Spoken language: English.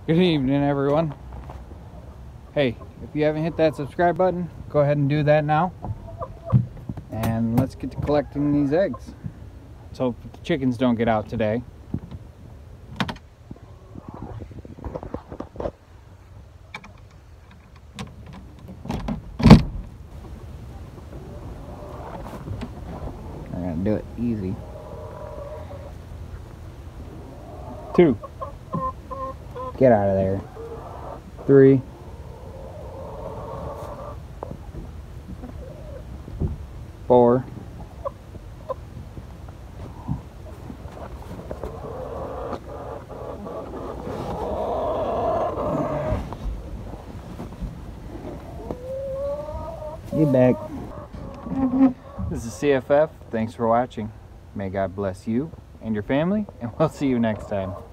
Good evening, everyone. Hey, if you haven't hit that subscribe button, go ahead and do that now. And let's get to collecting these eggs. Let's hope the chickens don't get out today. We're gonna do it easy. 2. Get out of there. 3. 4. 5. Get back. This is CFF. Thanks for watching. May God bless you and your family, and we'll see you next time.